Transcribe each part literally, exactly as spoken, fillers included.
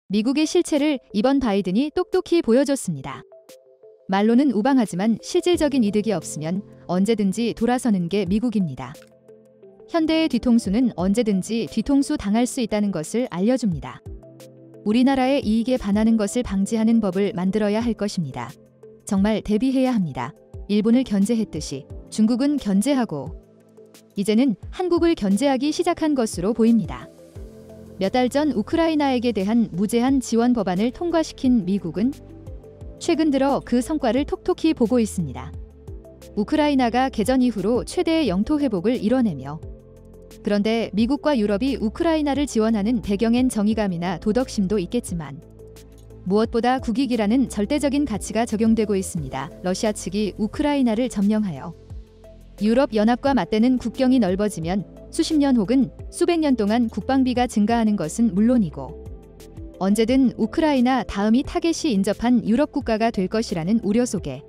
미국의 실체를 이번 바이든이 똑똑히 보여줬습니다. 말로는 우방하지만 실질적인 이득이 없으면 언제든지 돌아서는 게 미국입니다. 현대의 뒤통수는 언제든지 뒤통수 당할 수 있다는 것을 알려줍니다. 우리나라의 이익에 반하는 것을 방지하는 법을 만들어야 할 것입니다. 정말 대비해야 합니다. 일본을 견제했듯이 중국은 견제하고 이제는 한국을 견제하기 시작한 것으로 보입니다. 몇 달 전 우크라이나에게 대한 무제한 지원 법안을 통과시킨 미국은 최근 들어 그 성과를 톡톡히 보고 있습니다. 우크라이나가 개전 이후로 최대의 영토 회복을 이뤄내며 그런데 미국과 유럽이 우크라이나를 지원하는 배경엔 정의감이나 도덕심도 있겠지만 무엇보다 국익이라는 절대적인 가치가 적용되고 있습니다. 러시아 측이 우크라이나를 점령하여 유럽 연합과 맞대는 국경이 넓어지면 수십 년 혹은 수백 년 동안 국방비가 증가하는 것은 물론이고 언제든 우크라이나 다음이 타겟이 인접한 유럽 국가가 될 것이라는 우려 속에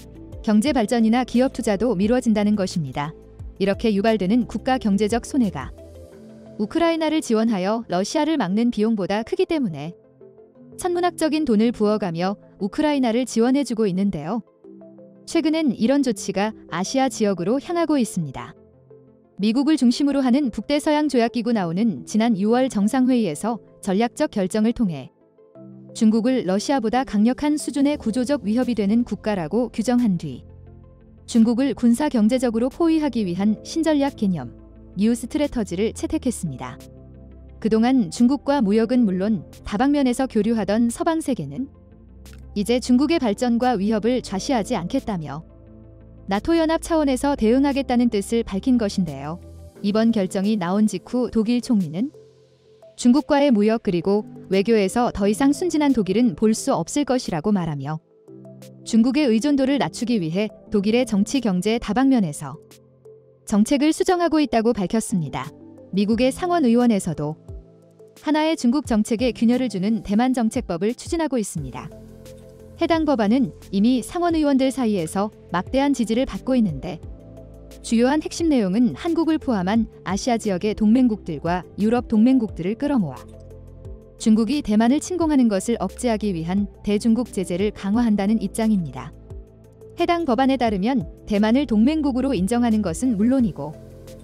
경제 발전이나 기업 투자도 미뤄진다는 것입니다. 이렇게 유발되는 국가 경제적 손해가 우크라이나를 지원하여 러시아를 막는 비용보다 크기 때문에 천문학적인 돈을 부어가며 우크라이나를 지원해주고 있는데요. 최근엔 이런 조치가 아시아 지역으로 향하고 있습니다. 미국을 중심으로 하는 북대서양 조약기구 나오는 지난 유월 정상회의에서 전략적 결정을 통해 중국을 러시아보다 강력한 수준의 구조적 위협이 되는 국가라고 규정한 뒤 중국을 군사 경제적으로 포위하기 위한 신전략 개념, 뉴 스트래터지를 채택했습니다. 그동안 중국과 무역은 물론 다방면에서 교류하던 서방 세계는 이제 중국의 발전과 위협을 좌시하지 않겠다며 나토 연합 차원에서 대응하겠다는 뜻을 밝힌 것인데요. 이번 결정이 나온 직후 독일 총리는 중국과의 무역 그리고 외교에서 더 이상 순진한 독일은 볼 수 없을 것이라고 말하며 중국의 의존도를 낮추기 위해 독일의 정치 경제 다방면에서 정책을 수정하고 있다고 밝혔습니다. 미국의 상원의원에서도 하나의 중국 정책에 균열을 주는 대만 정책법을 추진하고 있습니다. 해당 법안은 이미 상원의원들 사이에서 막대한 지지를 받고 있는데 주요한 핵심 내용은 한국을 포함한 아시아 지역의 동맹국들과 유럽 동맹국들을 끌어모아 중국이 대만을 침공하는 것을 억제하기 위한 대중국 제재를 강화한다는 입장입니다. 해당 법안에 따르면 대만을 동맹국으로 인정하는 것은 물론이고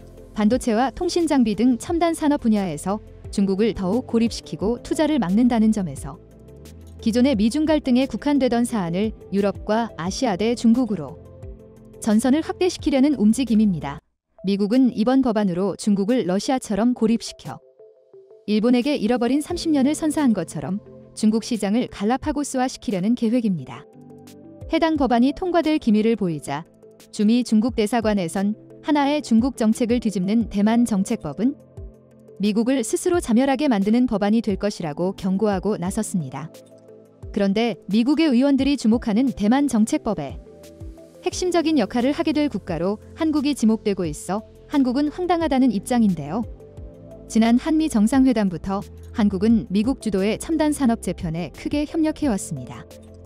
반도체와 통신 장비 등 첨단 산업 분야에서 중국을 더욱 고립시키고 투자를 막는다는 점에서 기존의 미중 갈등에 국한되던 사안을 유럽과 아시아 대 중국으로 전선을 확대시키려는 움직임입니다. 미국은 이번 법안으로 중국을 러시아처럼 고립시켜 일본에게 잃어버린 삼십 년을 선사한 것처럼 중국 시장을 갈라파고스화시키려는 계획입니다. 해당 법안이 통과될 기미를 보이자 주미 중국 대사관에선 하나의 중국 정책을 뒤집는 대만 정책법은 미국을 스스로 자멸하게 만드는 법안이 될 것이라고 경고하고 나섰습니다. 그런데 미국의 의원들이 주목하는 대만 정책법에 핵심적인 역할을 하게 될 국가로 한국이 지목되고 있어 한국은 황당하다는 입장인데요. 지난 한미 정상회담부터 한국은 미국 주도의 첨단 산업 재편에 크게 협력해왔습니다.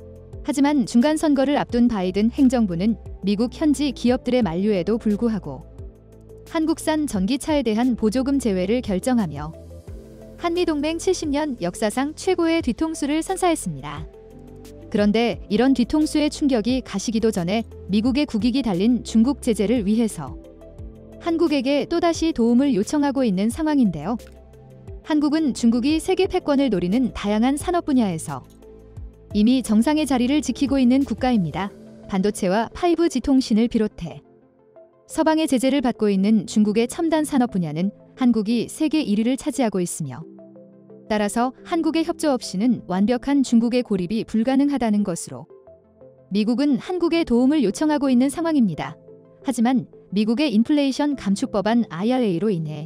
하지만 중간 선거를 앞둔 바이든 행정부는 미국 현지 기업들의 만류에도 불구하고 한국산 전기차에 대한 보조금 제외를 결정하며 한미동맹 칠십 년 역사상 최고의 뒤통수를 선사했습니다. 그런데 이런 뒤통수의 충격이 가시기도 전에 미국의 국익이 달린 중국 제재를 위해서 한국에게 또다시 도움을 요청하고 있는 상황인데요. 한국은 중국이 세계 패권을 노리는 다양한 산업 분야에서 이미 정상의 자리를 지키고 있는 국가입니다. 반도체와 파이브 지 통신을 비롯해 서방의 제재를 받고 있는 중국의 첨단 산업 분야는 한국이 세계 일 위를 차지하고 있으며 따라서 한국의 협조 없이는 완벽한 중국의 고립이 불가능하다는 것으로 미국은 한국의 도움을 요청하고 있는 상황입니다. 하지만 미국의 인플레이션 감축법안 아이 알 에이로 인해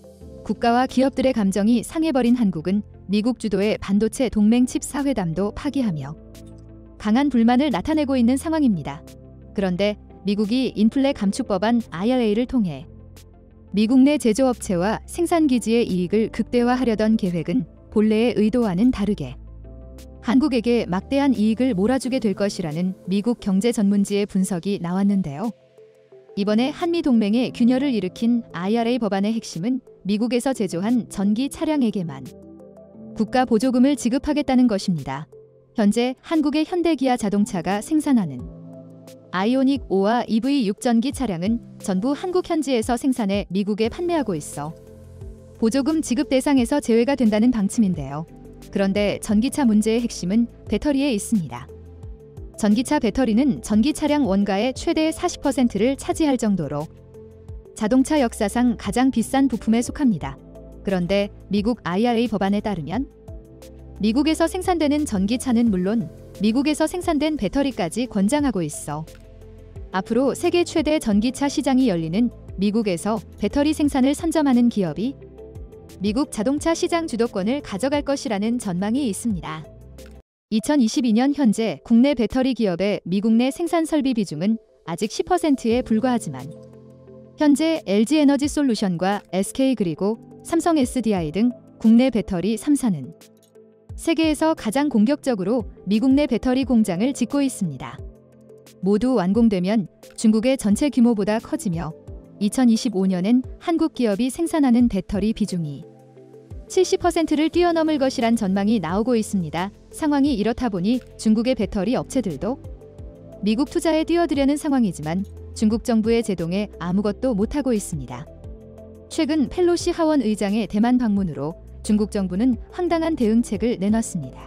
국가와 기업들의 감정이 상해버린 한국은 미국 주도의 반도체 동맹 칩사 회담도 파기하며 강한 불만을 나타내고 있는 상황입니다. 그런데 미국이 인플레 감축법안 아이 알 에이를 통해 미국 내 제조업체와 생산기지의 이익을 극대화하려던 계획은 본래의 의도와는 다르게 한국에게 막대한 이익을 몰아주게 될 것이라는 미국 경제 전문지의 분석이 나왔는데요. 이번에 한미동맹의 균열을 일으킨 아이 알 에이 법안의 핵심은 미국에서 제조한 전기 차량에게만 국가 보조금을 지급하겠다는 것입니다. 현재 한국의 현대기아 자동차가 생산하는 아이오닉 오와 이브이 육 전기 차량은 전부 한국 현지에서 생산해 미국에 판매하고 있어 보조금 지급 대상에서 제외가 된다는 방침인데요. 그런데 전기차 문제의 핵심은 배터리에 있습니다. 전기차 배터리는 전기 차량 원가의 최대 사십 퍼센트를 차지할 정도로 자동차 역사상 가장 비싼 부품에 속합니다. 그런데 미국 아이알에이 법안에 따르면 미국에서 생산되는 전기차는 물론 미국에서 생산된 배터리까지 권장하고 있어 앞으로 세계 최대 전기차 시장이 열리는 미국에서 배터리 생산을 선점하는 기업이 미국 자동차 시장 주도권을 가져갈 것이라는 전망이 있습니다. 이천이십이 년 현재 국내 배터리 기업의 미국 내 생산 설비 비중은 아직 십 퍼센트에 불과하지만 현재 엘지에너지솔루션과 에스케이 그리고 삼성 에스디아이 등 국내 배터리 삼 사는 세계에서 가장 공격적으로 미국 내 배터리 공장을 짓고 있습니다. 모두 완공되면 중국의 전체 규모보다 커지며 이천이십오 년엔 한국 기업이 생산하는 배터리 비중이 칠십 퍼센트를 뛰어넘을 것이란 전망이 나오고 있습니다. 상황이 이렇다 보니 중국의 배터리 업체들도 미국 투자에 뛰어들려는 상황이지만 중국 정부의 제동에 아무것도 못하고 있습니다. 최근 펠로시 하원 의장의 대만 방문으로 중국 정부는 황당한 대응책을 내놨습니다.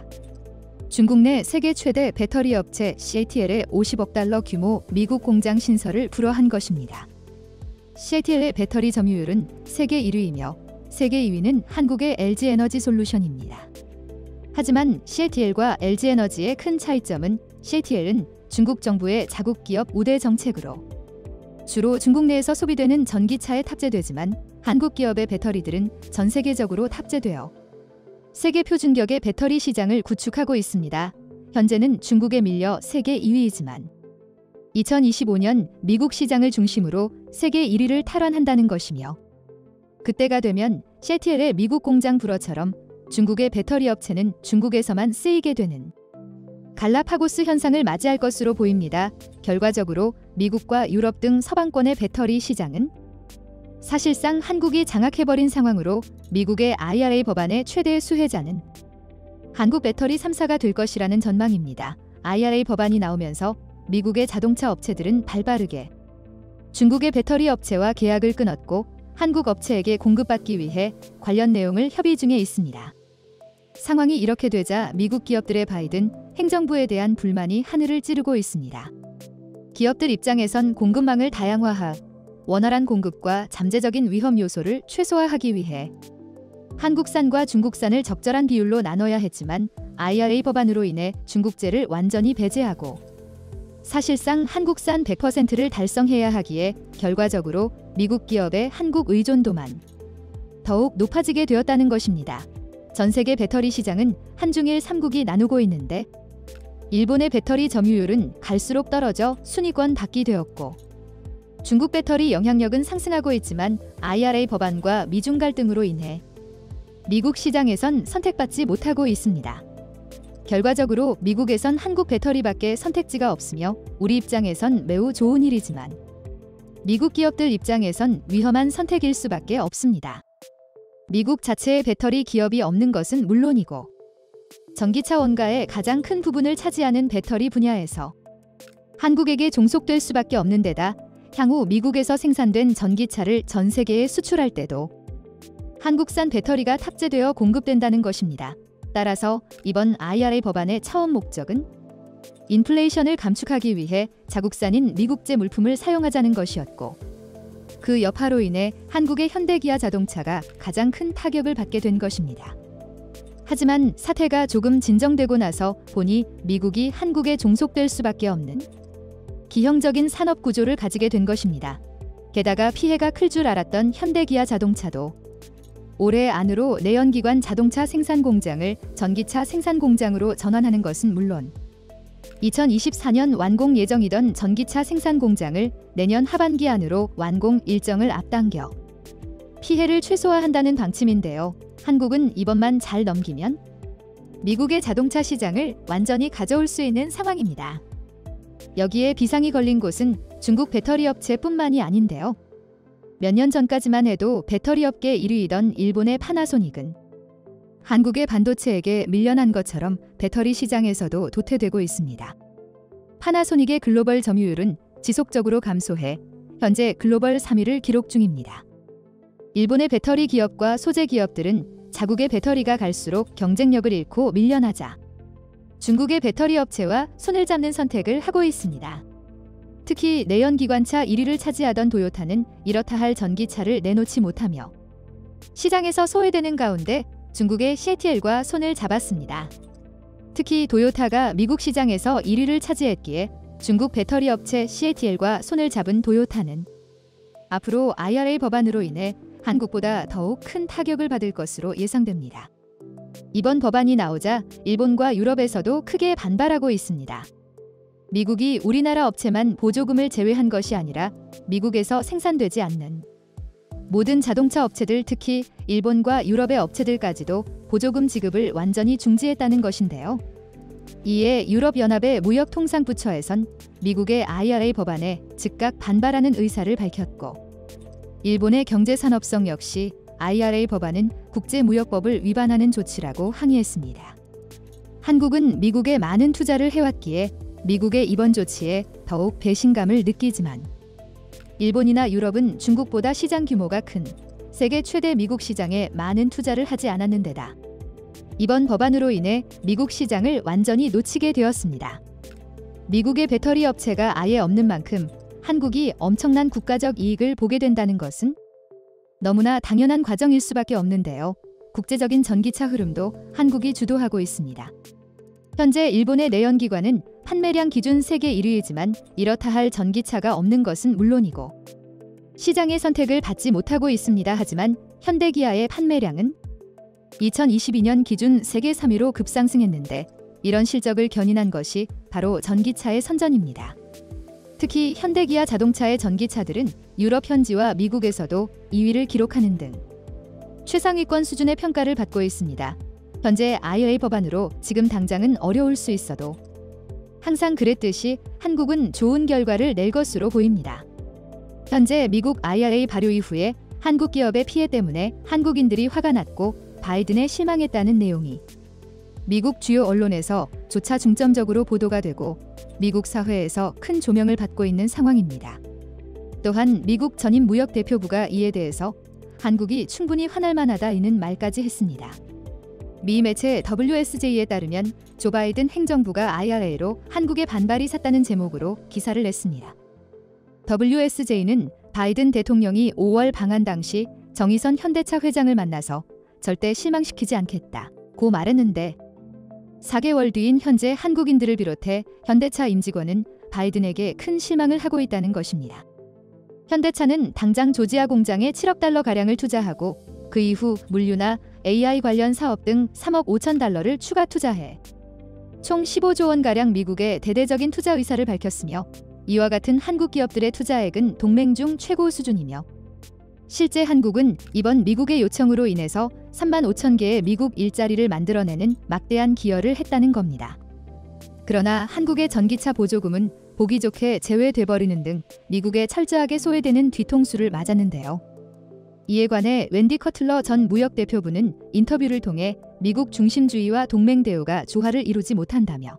중국 내 세계 최대 배터리 업체 씨에이티엘의 오십억 달러 규모 미국 공장 신설을 불허한 것입니다. 씨에이티엘의 배터리 점유율은 세계 일 위이며 세계 이 위는 한국의 엘지에너지솔루션입니다. 하지만 씨에이티엘과 엘지에너지의 큰 차이점은 씨에이티엘은 중국 정부의 자국 기업 우대 정책으로 주로 중국 내에서 소비되는 전기차에 탑재되지만 한국 기업의 배터리들은 전 세계적으로 탑재되어 세계 표준격의 배터리 시장을 구축하고 있습니다. 현재는 중국에 밀려 세계 이 위이지만 이천이십오 년 미국 시장을 중심으로 세계 일 위를 탈환한다는 것이며 그때가 되면 씨에이티엘의 미국 공장 불허처럼 중국의 배터리 업체는 중국에서만 쓰이게 되는 갈라파고스 현상을 맞이할 것으로 보입니다. 결과적으로 미국과 유럽 등 서방권의 배터리 시장은 사실상 한국이 장악해버린 상황으로 미국의 아이알에이 법안의 최대 수혜자는 한국 배터리 삼 사가 될 것이라는 전망입니다. 아이알에이 법안이 나오면서 미국의 자동차 업체들은 발빠르게 중국의 배터리 업체와 계약을 끊었고 한국 업체에게 공급받기 위해 관련 내용을 협의 중에 있습니다. 상황이 이렇게 되자 미국 기업들의 바이든 행정부에 대한 불만이 하늘을 찌르고 있습니다. 기업들 입장에선 공급망을 다양화하, 원활한 공급과 잠재적인 위험 요소를 최소화하기 위해 한국산과 중국산을 적절한 비율로 나눠야 했지만 아이알에이 법안으로 인해 중국제를 완전히 배제하고 사실상 한국산 백 퍼센트를 달성해야 하기에 결과적으로 미국 기업의 한국 의존도만 더욱 높아지게 되었다는 것입니다. 전 세계 배터리 시장은 한중일 삼 국이 나누고 있는데 일본의 배터리 점유율은 갈수록 떨어져 순위권 밖이 되었고 중국 배터리 영향력은 상승하고 있지만 아이알에이 법안과 미중 갈등으로 인해 미국 시장에선 선택받지 못하고 있습니다. 결과적으로 미국에선 한국 배터리밖에 선택지가 없으며 우리 입장에선 매우 좋은 일이지만 미국 기업들 입장에선 위험한 선택일 수밖에 없습니다. 미국 자체의 배터리 기업이 없는 것은 물론이고 전기차 원가의 가장 큰 부분을 차지하는 배터리 분야에서 한국에게 종속될 수밖에 없는 데다 향후 미국에서 생산된 전기차를 전 세계에 수출할 때도 한국산 배터리가 탑재되어 공급된다는 것입니다. 따라서 이번 아이알에이 법안의 차원 목적은 인플레이션을 감축하기 위해 자국산인 미국제 물품을 사용하자는 것이었고 그 여파로 인해 한국의 현대기아 자동차가 가장 큰 타격을 받게 된 것입니다. 하지만 사태가 조금 진정되고 나서 보니 미국이 한국에 종속될 수밖에 없는 기형적인 산업 구조를 가지게 된 것입니다. 게다가 피해가 클 줄 알았던 현대기아 자동차도 올해 안으로 내연기관 자동차 생산 공장을 전기차 생산 공장으로 전환하는 것은 물론 이천이십사 년 완공 예정이던 전기차 생산 공장을 내년 하반기 안으로 완공 일정을 앞당겨 피해를 최소화한다는 방침인데요. 한국은 이번만 잘 넘기면 미국의 자동차 시장을 완전히 가져올 수 있는 상황입니다. 여기에 비상이 걸린 곳은 중국 배터리 업체뿐만이 아닌데요. 몇 년 전까지만 해도 배터리 업계 일 위이던 일본의 파나소닉은 한국의 반도체에게 밀려난 것처럼 배터리 시장에서도 도태되고 있습니다. 파나소닉의 글로벌 점유율은 지속적으로 감소해 현재 글로벌 삼 위를 기록 중입니다. 일본의 배터리 기업과 소재 기업들은 자국의 배터리가 갈수록 경쟁력을 잃고 밀려나자 중국의 배터리 업체와 손을 잡는 선택을 하고 있습니다. 특히 내연기관차 일 위를 차지하던 도요타는 이렇다 할 전기차를 내놓지 못하며 시장에서 소외되는 가운데 중국의 씨에이티엘과 손을 잡았습니다. 특히 도요타가 미국 시장에서 일 위를 차지했기에 중국 배터리 업체 씨에이티엘과 손을 잡은 도요타는 앞으로 아이알에이 법안으로 인해 한국보다 더욱 큰 타격을 받을 것으로 예상됩니다. 이번 법안이 나오자 일본과 유럽에서도 크게 반발하고 있습니다. 미국이 우리나라 업체만 보조금을 제외한 것이 아니라 미국에서 생산되지 않는 모든 자동차 업체들, 특히 일본과 유럽의 업체들까지도 보조금 지급을 완전히 중지했다는 것인데요. 이에 유럽연합의 무역통상부처에선 미국의 아이알에이 법안에 즉각 반발하는 의사를 밝혔고, 일본의 경제산업성 역시 아이알에이 법안은 국제무역법을 위반하는 조치라고 항의했습니다. 한국은 미국에 많은 투자를 해왔기에 미국의 이번 조치에 더욱 배신감을 느끼지만 일본이나 유럽은 중국보다 시장 규모가 큰 세계 최대 미국 시장에 많은 투자를 하지 않았는 데다 이번 법안으로 인해 미국 시장을 완전히 놓치게 되었습니다. 미국의 배터리 업체가 아예 없는 만큼 한국이 엄청난 국가적 이익을 보게 된다는 것은 너무나 당연한 과정일 수밖에 없는데요. 국제적인 전기차 흐름도 한국이 주도하고 있습니다. 현재 일본의 내연기관은 판매량 기준 세계 일 위이지만 이렇다 할 전기차가 없는 것은 물론이고 시장의 선택을 받지 못하고 있습니다. 하지만 현대기아의 판매량은 이천이십이 년 기준 세계 삼 위로 급상승했는데 이런 실적을 견인한 것이 바로 전기차의 선전입니다. 특히 현대기아 자동차의 전기차들은 유럽 현지와 미국에서도 이 위를 기록하는 등 최상위권 수준의 평가를 받고 있습니다. 현재 아이알에이 법안으로 지금 당장은 어려울 수 있어도 항상 그랬듯이 한국은 좋은 결과를 낼 것으로 보입니다. 현재 미국 아이알에이 발효 이후에 한국 기업의 피해 때문에 한국인들이 화가 났고 바이든에 실망했다는 내용이 미국 주요 언론에서 조차 중점적으로 보도가 되고 미국 사회에서 큰 조명을 받고 있는 상황입니다. 또한 미국 전임 무역대표부가 이에 대해서 한국이 충분히 화날 만하다는 말까지 했습니다. 미 매체 더블유에스제이에 따르면 조 바이든 행정부가 아이알에이로 한국의 반발이 샀다는 제목으로 기사를 냈습니다. 더블유에스제이는 바이든 대통령이 오월 방한 당시 정의선 현대차 회장을 만나서 절대 실망시키지 않겠다고 말했는데 사 개월 뒤인 현재 한국인들을 비롯해 현대차 임직원은 바이든에게 큰 실망을 하고 있다는 것입니다. 현대차는 당장 조지아 공장에 칠억 달러가량을 투자하고 그 이후 물류나 에이아이 관련 사업 등 삼억 오천 달러를 추가 투자해 총 십오조 원가량 미국에 대대적인 투자 의사를 밝혔으며 이와 같은 한국 기업들의 투자액은 동맹 중 최고 수준이며 실제 한국은 이번 미국의 요청으로 인해서 삼만 오천 개의 미국 일자리를 만들어내는 막대한 기여를 했다는 겁니다. 그러나 한국의 전기차 보조금은 보기 좋게 제외돼버리는 등 미국에 철저하게 소외되는 뒤통수를 맞았는데요. 이에 관해 웬디 커틀러 전 무역대표부는 인터뷰를 통해 미국 중심주의와 동맹 대우가 조화를 이루지 못한다며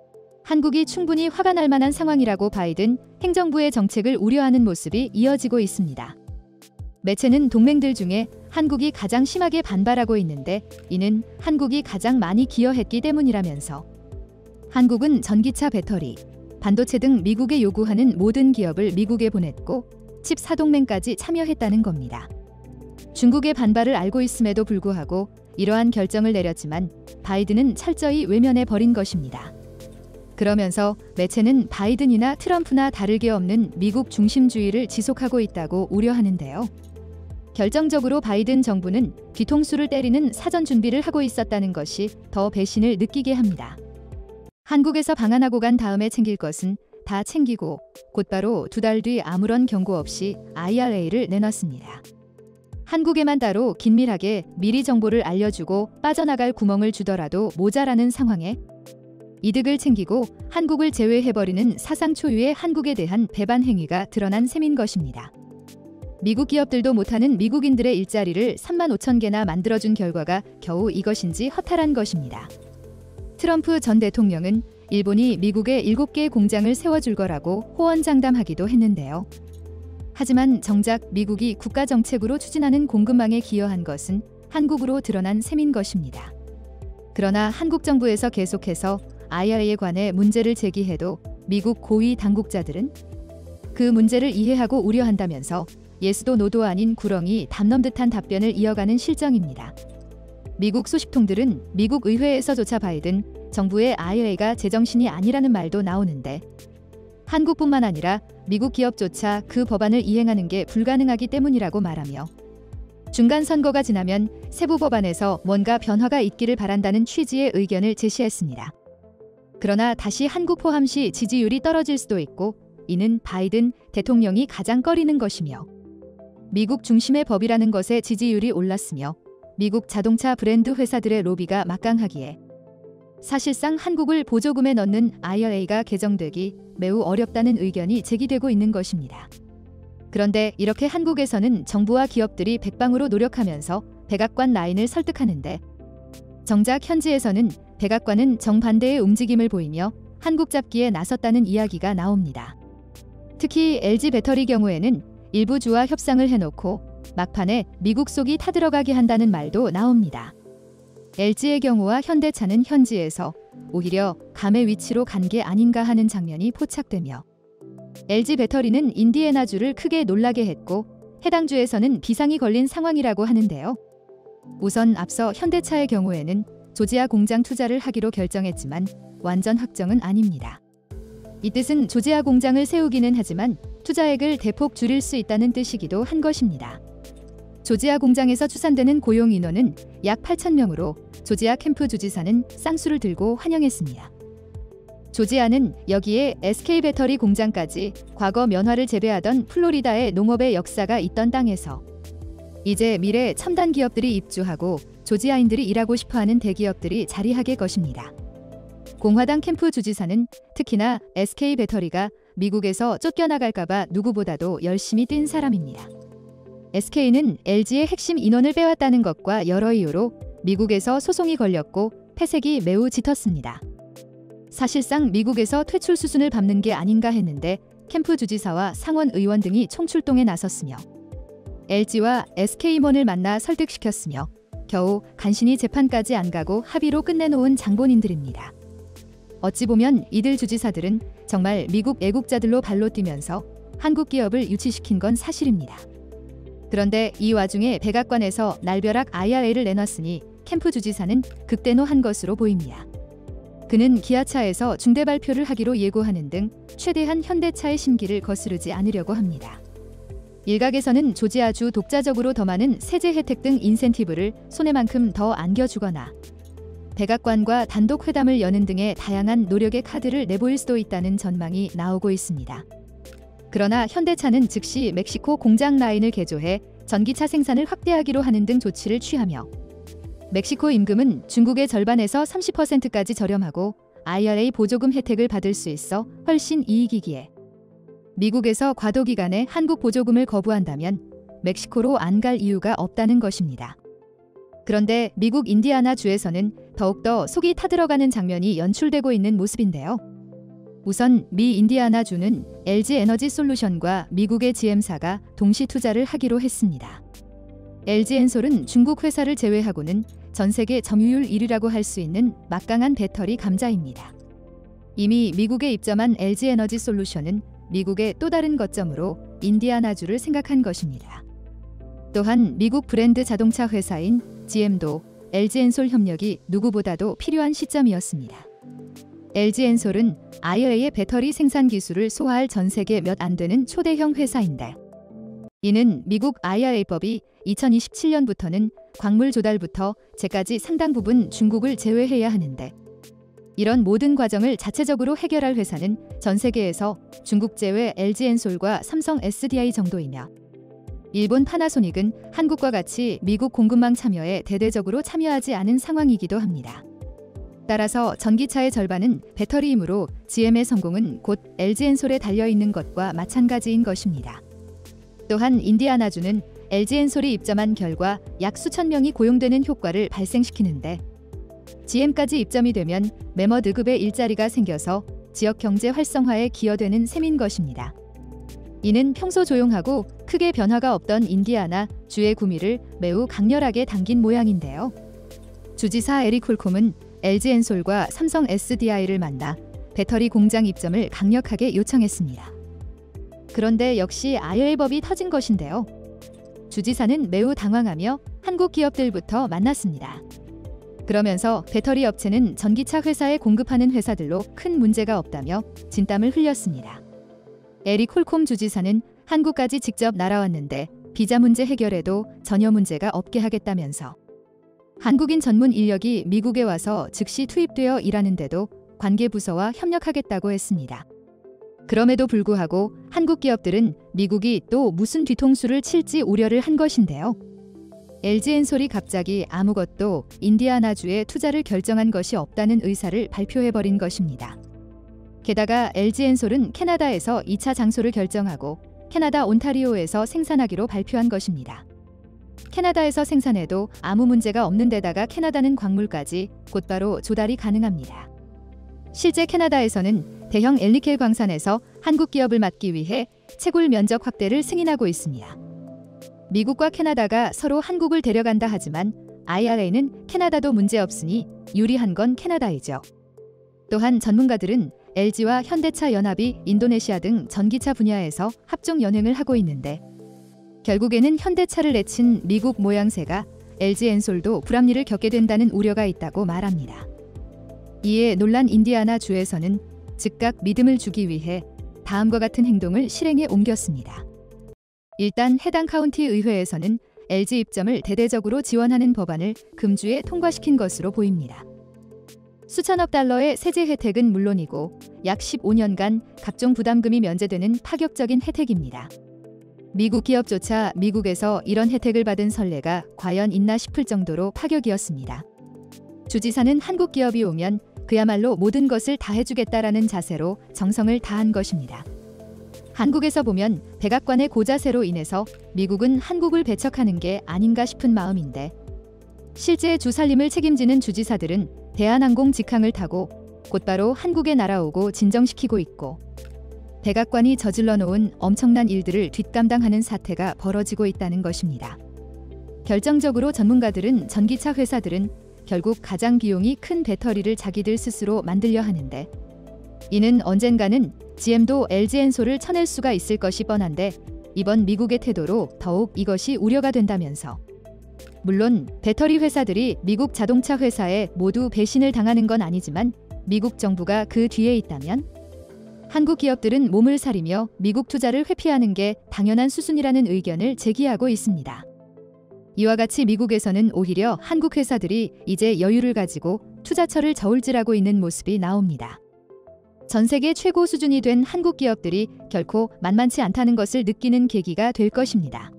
한국이 충분히 화가 날 만한 상황이라고 바이든 행정부의 정책을 우려하는 모습이 이어지고 있습니다. 매체는 동맹들 중에 한국이 가장 심하게 반발하고 있는데 이는 한국이 가장 많이 기여했기 때문이라면서 한국은 전기차, 배터리, 반도체 등 미국에 요구하는 모든 기업을 미국에 보냈고 칩 사동맹까지 참여했다는 겁니다. 중국의 반발을 알고 있음에도 불구하고 이러한 결정을 내렸지만 바이든은 철저히 외면해 버린 것입니다. 그러면서 매체는 바이든이나 트럼프나 다를 게 없는 미국 중심주의를 지속하고 있다고 우려하는데요. 결정적으로 바이든 정부는 뒤통수를 때리는 사전 준비를 하고 있었다는 것이 더 배신을 느끼게 합니다. 한국에서 방한하고 간 다음에 챙길 것은 다 챙기고 곧바로 두 달 뒤 아무런 경고 없이 아이알에이를 내놨습니다. 한국에만 따로 긴밀하게 미리 정보를 알려주고 빠져나갈 구멍을 주더라도 모자라는 상황에 이득을 챙기고 한국을 제외해버리는 사상 초유의 한국에 대한 배반 행위가 드러난 셈인 것입니다. 미국 기업들도 못하는 미국인들의 일자리를 삼만 오천 개나 만들어준 결과가 겨우 이것인지 허탈한 것입니다. 트럼프 전 대통령은 일본이 미국에 일곱 개의 공장을 세워줄 거라고 호언장담하기도 했는데요. 하지만 정작 미국이 국가정책으로 추진하는 공급망에 기여한 것은 한국으로 드러난 셈인 것입니다. 그러나 한국 정부에서 계속해서 아이알에이에 관해 문제를 제기해도 미국 고위 당국자들은 그 문제를 이해하고 우려한다면서 예수도 노도 아닌 구렁이 담 넘 듯한 답변을 이어가는 실정입니다. 미국 소식통들은 미국 의회에서조차 바이든 정부의 아이알에이가 제정신이 아니라는 말도 나오는데 한국뿐만 아니라 미국 기업조차 그 법안을 이행하는 게 불가능하기 때문이라고 말하며 중간 선거가 지나면 세부 법안에서 뭔가 변화가 있기를 바란다는 취지의 의견을 제시했습니다. 그러나 다시 한국 포함시 지지율이 떨어질 수도 있고 이는 바이든 대통령이 가장 꺼리는 것이며 미국 중심의 법이라는 것에 지지율이 올랐으며 미국 자동차 브랜드 회사들의 로비가 막강하기에 사실상 한국을 보조금에 넣는 아이알에이가 개정되기 매우 어렵다는 의견이 제기되고 있는 것입니다. 그런데 이렇게 한국에서는 정부와 기업들이 백방으로 노력하면서 백악관 라인을 설득하는데 정작 현지에서는 백악관은 정반대의 움직임을 보이며 한국 잡기에 나섰다는 이야기가 나옵니다. 특히 엘지 배터리 경우에는 일부 주와 협상을 해놓고 막판에 미국 속이 타들어가게 한다는 말도 나옵니다. 엘지의 경우와 현대차는 현지에서 오히려 감의 위치로 간 게 아닌가 하는 장면이 포착되며 엘지 배터리는 인디애나주를 크게 놀라게 했고 해당 주에서는 비상이 걸린 상황이라고 하는데요. 우선 앞서 현대차의 경우에는 조지아 공장 투자를 하기로 결정했지만 완전 확정은 아닙니다. 이 뜻은 조지아 공장을 세우기는 하지만 투자액을 대폭 줄일 수 있다는 뜻이기도 한 것입니다. 조지아 공장에서 추산되는 고용 인원은 약 팔천 명으로 조지아 캠프 주지사는 쌍수를 들고 환영했습니다. 조지아는 여기에 에스케이 배터리 공장까지 과거 면화를 재배하던 플로리다의 농업의 역사가 있던 땅에서 이제 미래 첨단 기업들이 입주하고 조지아인들이 일하고 싶어하는 대기업들이 자리하게 것입니다. 공화당 캠프 주지사는 특히나 에스케이 배터리가 미국에서 쫓겨나갈까봐 누구보다도 열심히 뛴 사람입니다. 에스케이는 엘지의 핵심 인원을 빼왔다는 것과 여러 이유로 미국에서 소송이 걸렸고 폐색이 매우 짙었습니다. 사실상 미국에서 퇴출 수순을 밟는 게 아닌가 했는데 캠프 주지사와 상원 의원 등이 총출동에 나섰으며 엘지와 에스케이몬을 만나 설득시켰으며 겨우 간신히 재판까지 안 가고 합의로 끝내놓은 장본인들입니다. 어찌 보면 이들 주지사들은 정말 미국 애국자들로 발로 뛰면서 한국 기업을 유치시킨 건 사실입니다. 그런데 이 와중에 백악관에서 날벼락 아이알에이를 내놨으니 캠프 주지사는 극대노한 것으로 보입니다. 그는 기아차에서 중대 발표를 하기로 예고하는 등 최대한 현대차의 심기를 거스르지 않으려고 합니다. 일각에서는 조지아주 독자적으로 더 많은 세제 혜택 등 인센티브를 손해만큼 더 안겨주거나 백악관과 단독 회담을 여는 등의 다양한 노력의 카드를 내보일 수도 있다는 전망이 나오고 있습니다. 그러나 현대차는 즉시 멕시코 공장 라인을 개조해 전기차 생산을 확대하기로 하는 등 조치를 취하며 멕시코 임금은 중국의 절반에서 삼십 퍼센트까지 저렴하고 아이알에이 보조금 혜택을 받을 수 있어 훨씬 이익이기에 미국에서 과도 기간에 한국 보조금을 거부한다면 멕시코로 안 갈 이유가 없다는 것입니다. 그런데 미국 인디아나 주에서는 더욱더 속이 타들어가는 장면이 연출되고 있는 모습인데요. 우선 미 인디아나 주는 엘지 에너지 솔루션과 미국의 지엠사가 동시 투자를 하기로 했습니다. 엘지 엔솔은 중국 회사를 제외하고는 전 세계 점유율 일 위라고 할 수 있는 막강한 배터리 감자입니다. 이미 미국에 입점한 엘지 에너지 솔루션은 미국의 또 다른 거점으로 인디아나주를 생각한 것입니다. 또한 미국 브랜드 자동차 회사인 지엠도 엘지 엔솔 협력이 누구보다도 필요한 시점이었습니다. 엘지 엔솔은 아이알에이의 배터리 생산 기술을 소화할 전 세계 몇 안 되는 초대형 회사인데 이는 미국 아이알에이법이 이천이십칠 년부터는 광물 조달부터 제까지 상당 부분 중국을 제외해야 하는데 이런 모든 과정을 자체적으로 해결할 회사는 전 세계에서 중국 제외 엘지 엔솔과 삼성 에스디아이 정도이며 일본 파나소닉은 한국과 같이 미국 공급망 참여에 대대적으로 참여하지 않은 상황이기도 합니다. 따라서 전기차의 절반은 배터리이므로 지엠의 성공은 곧 엘지 엔솔에 달려있는 것과 마찬가지인 것입니다. 또한 인디아나주는 엘지엔솔이 입점한 결과 약 수천 명이 고용되는 효과를 발생시키는데 지엠까지 입점이 되면 매머 급의 일자리가 생겨서 지역 경제 활성화에 기여되는 셈인 것입니다. 이는 평소 조용하고 크게 변화가 없던 인디아나 주의 구미를 매우 강렬하게 당긴 모양인데요. 주지사 에릭 홀콤은 엘지엔솔과 삼성 에스디아이를 만나 배터리 공장 입점을 강력하게 요청했습니다. 그런데 역시 아여의 법이 터진 것인데요. 주지사는 매우 당황하며 한국 기업들부터 만났습니다. 그러면서 배터리 업체는 전기차 회사에 공급하는 회사들로 큰 문제가 없다며 진땀을 흘렸습니다. 에릭 홀콤 주지사는 한국까지 직접 날아왔는데 비자 문제 해결에도 전혀 문제가 없게 하겠다면서 한국인 전문 인력이 미국에 와서 즉시 투입되어 일하는데도 관계 부서와 협력하겠다고 했습니다. 그럼에도 불구하고 한국 기업들은 미국이 또 무슨 뒤통수를 칠지 우려를 한 것인데요. 엘지엔솔이 갑자기 아무것도 인디아나주에 투자를 결정한 것이 없다는 의사를 발표해버린 것입니다. 게다가 엘지엔솔은 캐나다에서 이 차 장소를 결정하고 캐나다 온타리오에서 생산하기로 발표한 것입니다. 캐나다에서 생산해도 아무 문제가 없는 데다가 캐나다는 광물까지 곧바로 조달이 가능합니다. 실제 캐나다에서는 대형 엘니켈 광산에서 한국 기업을 맡기 위해 채굴 면적 확대를 승인하고 있습니다. 미국과 캐나다가 서로 한국을 데려간다 하지만 아이알에이는 캐나다도 문제없으니 유리한 건 캐나다이죠. 또한 전문가들은 엘지와 현대차 연합이 인도네시아 등 전기차 분야에서 합종 연행을 하고 있는데 결국에는 현대차를 내친 미국 모양새가 엘지엔솔도 불합리를 겪게 된다는 우려가 있다고 말합니다. 이에 놀란 인디아나 주에서는 즉각 믿음을 주기 위해 다음과 같은 행동을 실행에 옮겼습니다. 일단 해당 카운티 의회에서는 엘지 입점을 대대적으로 지원하는 법안을 금주에 통과시킨 것으로 보입니다. 수천억 달러의 세제 혜택은 물론이고 약 십오 년간 각종 부담금이 면제되는 파격적인 혜택입니다. 미국 기업조차 미국에서 이런 혜택을 받은 선례가 과연 있나 싶을 정도로 파격이었습니다. 주지사는 한국 기업이 오면 그야말로 모든 것을 다 해주겠다라는 자세로 정성을 다한 것입니다. 한국에서 보면 백악관의 고자세로 인해서 미국은 한국을 배척하는 게 아닌가 싶은 마음인데 실제 주살림을 책임지는 주지사들은 대한항공 직항을 타고 곧바로 한국에 날아오고 진정시키고 있고 백악관이 저질러 놓은 엄청난 일들을 뒷감당하는 사태가 벌어지고 있다는 것입니다. 결정적으로 전문가들은 전기차 회사들은 결국 가장 비용이 큰 배터리를 자기들 스스로 만들려 하는데 이는 언젠가는 지엠도 엘지엔솔을 쳐낼 수가 있을 것이 뻔한데 이번 미국의 태도로 더욱 이것이 우려가 된다면서 물론 배터리 회사들이 미국 자동차 회사에 모두 배신을 당하는 건 아니지만 미국 정부가 그 뒤에 있다면 한국 기업들은 몸을 사리며 미국 투자를 회피하는 게 당연한 수순이라는 의견을 제기하고 있습니다. 이와 같이 미국에서는 오히려 한국 회사들이 이제 여유를 가지고 투자처를 저울질하고 있는 모습이 나옵니다. 전 세계 최고 수준이 된 한국 기업들이 결코 만만치 않다는 것을 느끼는 계기가 될 것입니다.